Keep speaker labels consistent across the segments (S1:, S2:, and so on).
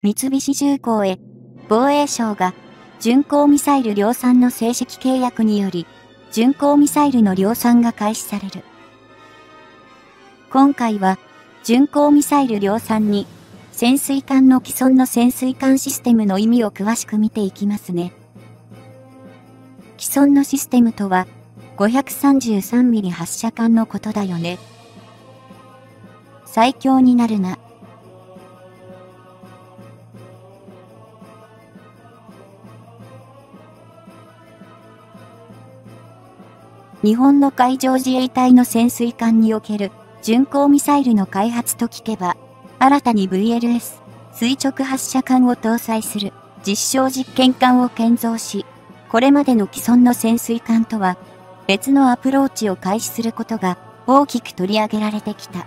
S1: 三菱重工へ、防衛省が、巡航ミサイル量産の正式契約により、巡航ミサイルの量産が開始される。今回は、巡航ミサイル量産に、潜水艦の既存の潜水艦システムの意味を詳しく見ていきますね。既存のシステムとは、533mm 発射管のことだよね。最強になるな。日本の海上自衛隊の潜水艦における巡航ミサイルの開発と聞けば、新たに VLS 垂直発射管を搭載する実証実験艦を建造し、これまでの既存の潜水艦とは別のアプローチを開始することが大きく取り上げられてきた。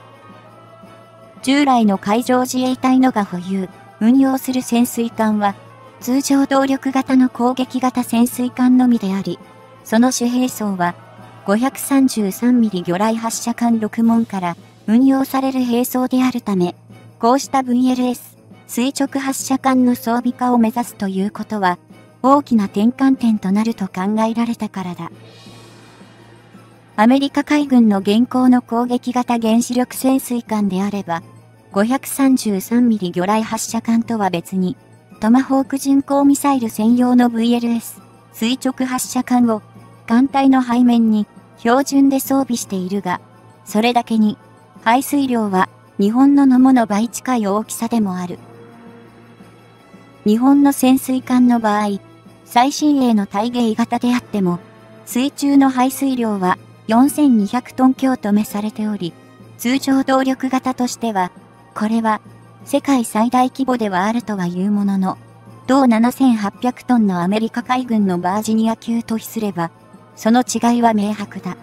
S1: 従来の海上自衛隊のが保有、運用する潜水艦は通常動力型の攻撃型潜水艦のみであり、その主兵装は 533mm 魚雷発射管6門から運用される兵装であるため、こうした VLS 垂直発射管の装備化を目指すということは大きな転換点となると考えられたからだ。アメリカ海軍の現行の攻撃型原子力潜水艦であれば、533mm 魚雷発射管とは別に、トマホーク巡航ミサイル専用の VLS 垂直発射管を艦隊の背面に標準で装備しているが、それだけに排水量は日本のもの倍近い大きさでもある。日本の潜水艦の場合、最新鋭の対鯨型であっても、水中の排水量は4200トン強とめされており、通常動力型としては、これは世界最大規模ではあるとはいうものの、同7800トンのアメリカ海軍のバージニア級と比すれば、その違いは明白だ。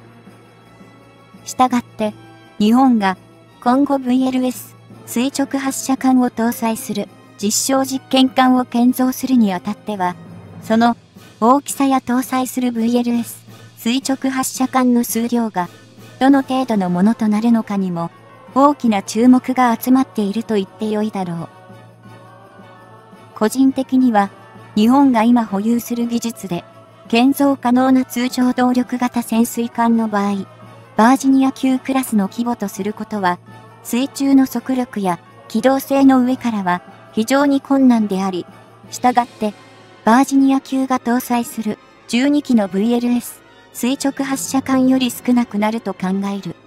S1: したがって、日本が今後 VLS 垂直発射管を搭載する実証実験艦を建造するにあたっては、その大きさや搭載する VLS 垂直発射管の数量がどの程度のものとなるのかにも大きな注目が集まっていると言ってよいだろう。個人的には日本が今保有する技術で建造可能な通常動力型潜水艦の場合、バージニア級クラスの規模とすることは、水中の速力や機動性の上からは非常に困難であり、したがって、バージニア級が搭載する12機の VLS 垂直発射管より少なくなると考える。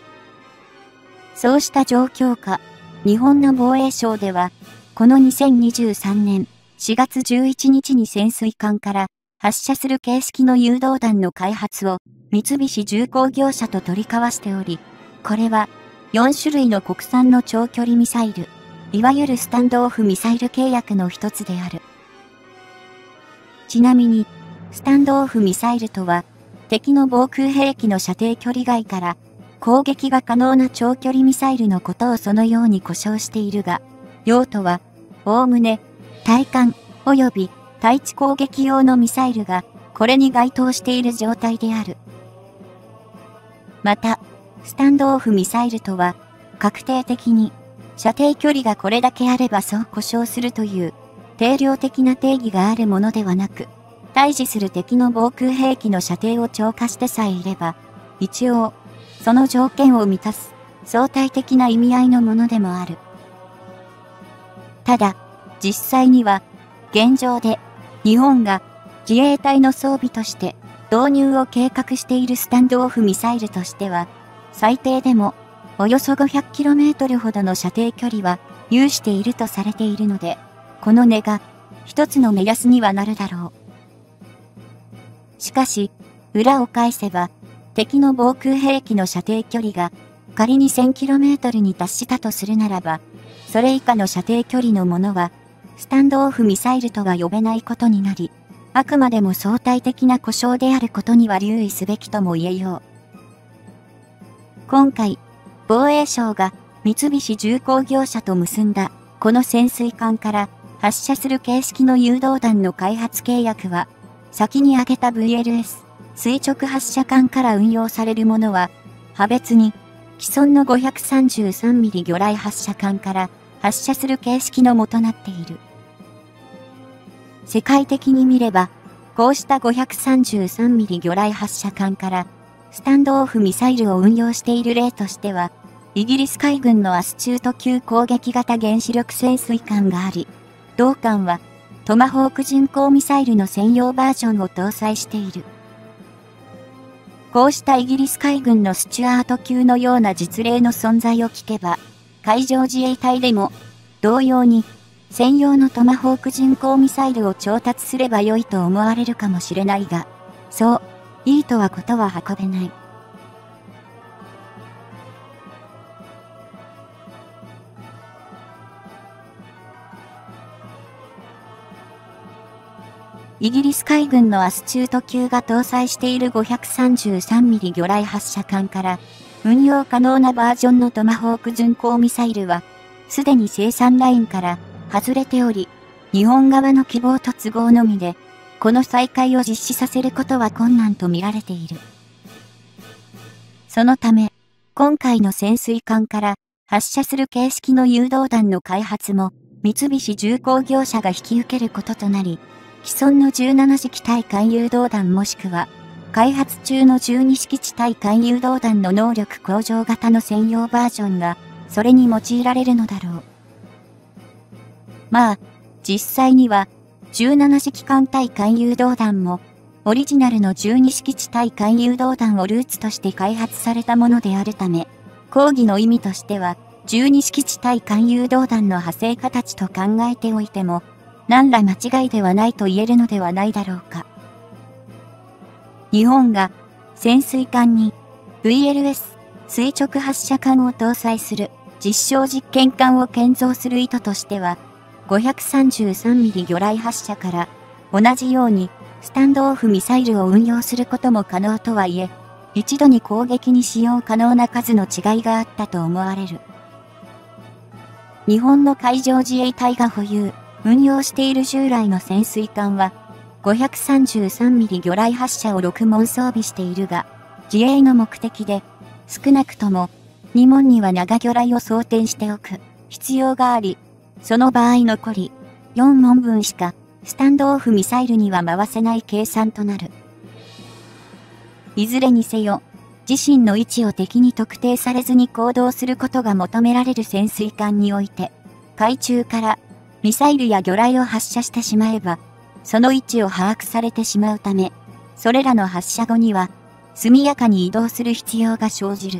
S1: そうした状況下、日本の防衛省では、この2023年4月11日に潜水艦から発射する形式の誘導弾の開発を三菱重工業者と取り交わしており、これは4種類の国産の長距離ミサイル、いわゆるスタンドオフミサイル契約の一つである。ちなみに、スタンドオフミサイルとは、敵の防空兵器の射程距離外から攻撃が可能な長距離ミサイルのことをそのように呼称しているが、用途は、おおむね、対艦及び対地攻撃用のミサイルがこれに該当している状態である。また、スタンドオフミサイルとは、確定的に射程距離がこれだけあればそう呼称するという定量的な定義があるものではなく、対峙する敵の防空兵器の射程を超過してさえいれば、一応、その条件を満たす相対的な意味合いのものでもある。ただ、実際には、現状で、日本が自衛隊の装備として導入を計画しているスタンドオフミサイルとしては、最低でもおよそ 500km ほどの射程距離は有しているとされているので、この値が一つの目安にはなるだろう。しかし、裏を返せば、敵の防空兵器の射程距離が仮に 1000km に達したとするならば、それ以下の射程距離のものは、スタンドオフミサイルとは呼べないことになり、あくまでも相対的な呼称であることには留意すべきとも言えよう。今回、防衛省が三菱重工業者と結んだこの潜水艦から発射する形式の誘導弾の開発契約は、先に挙げた VLS 垂直発射管から運用されるものは、派別に既存の 533mm 魚雷発射管から発射する形式のもとなっている。世界的に見れば、こうした 533mm 魚雷発射管から、スタンドオフミサイルを運用している例としては、イギリス海軍のアスチュート級攻撃型原子力潜水艦があり、同艦はトマホーク巡航ミサイルの専用バージョンを搭載している。こうしたイギリス海軍のスチュアート級のような実例の存在を聞けば、海上自衛隊でも同様に専用のトマホーク巡航ミサイルを調達すれば良いと思われるかもしれないが、そういいとはことは運べない。イギリス海軍のアスチュート級が搭載している 533mm 魚雷発射管から運用可能なバージョンのトマホーク巡航ミサイルは、すでに生産ラインから外れており、日本側の希望と都合のみで、この再開を実施させることは困難と見られている。そのため、今回の潜水艦から発射する形式の誘導弾の開発も、三菱重工業者が引き受けることとなり、既存の17式対艦誘導弾もしくは、開発中の12式地対艦誘導弾の能力向上型の専用バージョンが、それに用いられるのだろう。まあ、実際には、17式艦対艦誘導弾も、オリジナルの12式地対艦誘導弾をルーツとして開発されたものであるため、講義の意味としては、12式地対艦誘導弾の派生形と考えておいても、何ら間違いではないと言えるのではないだろうか。日本が潜水艦に VLS 垂直発射管を搭載する実証実験艦を建造する意図としては、533mm 魚雷発射から同じようにスタンドオフミサイルを運用することも可能とはいえ、一度に攻撃に使用可能な数の違いがあったと思われる。日本の海上自衛隊が保有、運用している従来の潜水艦は、533mm 魚雷発射を6門装備しているが、自衛の目的で、少なくとも2門には長魚雷を装填しておく必要があり、その場合残り4門分しかスタンドオフミサイルには回せない計算となる。いずれにせよ、自身の位置を敵に特定されずに行動することが求められる潜水艦において、海中からミサイルや魚雷を発射してしまえば、その位置を把握されてしまうため、それらの発射後には、速やかに移動する必要が生じる。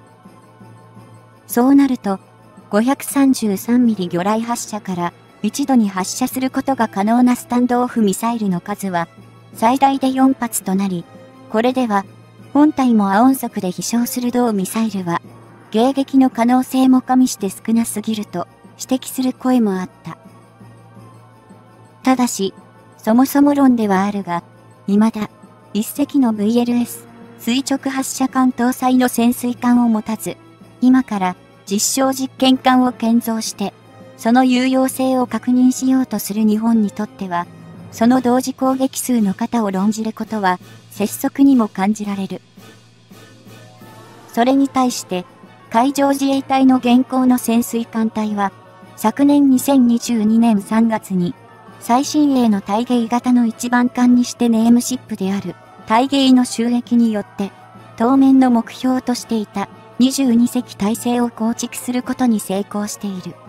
S1: そうなると、533mm 魚雷発射から一度に発射することが可能なスタンドオフミサイルの数は、最大で4発となり、これでは、本体も亜音速で飛翔する同ミサイルは、迎撃の可能性も加味して少なすぎると指摘する声もあった。ただし、そもそも論ではあるが、未だ、一隻の VLS、垂直発射管搭載の潜水艦を持たず、今から実証実験艦を建造して、その有用性を確認しようとする日本にとっては、その同時攻撃数の型を論じることは、拙速にも感じられる。それに対して、海上自衛隊の現行の潜水艦隊は、昨年2022年3月に、最新鋭の対迎型の一番艦にしてネームシップである対迎の収益によって、当面の目標としていた22隻体制を構築することに成功している。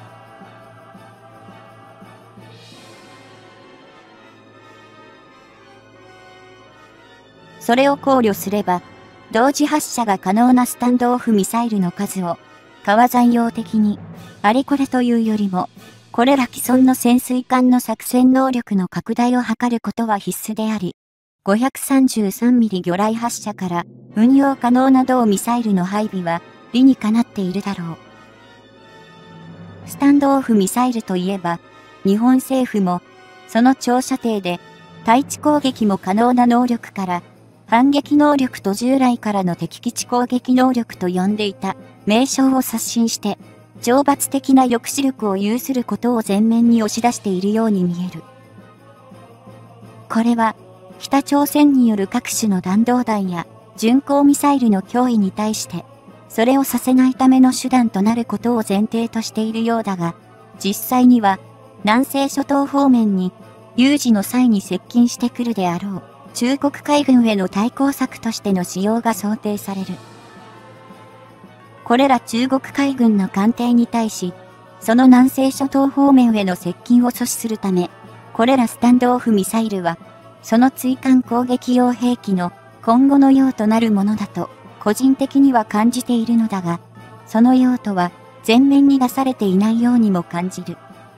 S1: それを考慮すれば、同時発射が可能なスタンドオフミサイルの数を、川山用的に、あれこれというよりも、これら既存の潜水艦の作戦能力の拡大を図ることは必須であり、533mm 魚雷発射から運用可能な同ミサイルの配備は理にかなっているだろう。スタンドオフミサイルといえば、日本政府もその長射程で対地攻撃も可能な能力から反撃能力と従来からの敵基地攻撃能力と呼んでいた名称を刷新して、懲罰的な抑止力を有することを前面に押し出しているように見える。これは、北朝鮮による各種の弾道弾や巡航ミサイルの脅威に対して、 それをさせないための手段となることを前提としているようだが、実際には、南西諸島方面に、有事の際に接近してくるであろう、中国海軍への対抗策としての使用が想定される。これら中国海軍の艦艇に対し、その南西諸島方面への接近を阻止するため、これらスタンドオフミサイルは、その追艦攻撃用兵器の今後の用となるものだと、個人的には感じているのだが、その用途は前面に出されていないようにも感じる。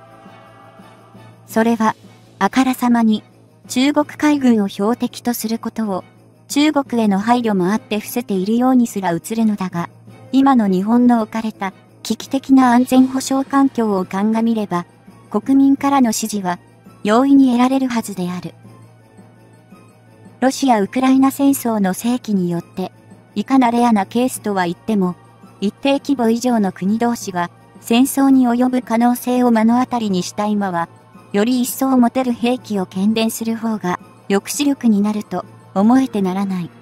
S1: それは、あからさまに中国海軍を標的とすることを中国への配慮もあって伏せているようにすら映るのだが、今の日本の置かれた危機的な安全保障環境を鑑みれば、国民からの支持は容易に得られるはずである。ロシア・ウクライナ戦争の世紀によって、いかなレアなケースとは言っても、一定規模以上の国同士が戦争に及ぶ可能性を目の当たりにした今は、より一層持てる兵器を喧伝する方が抑止力になると思えてならない。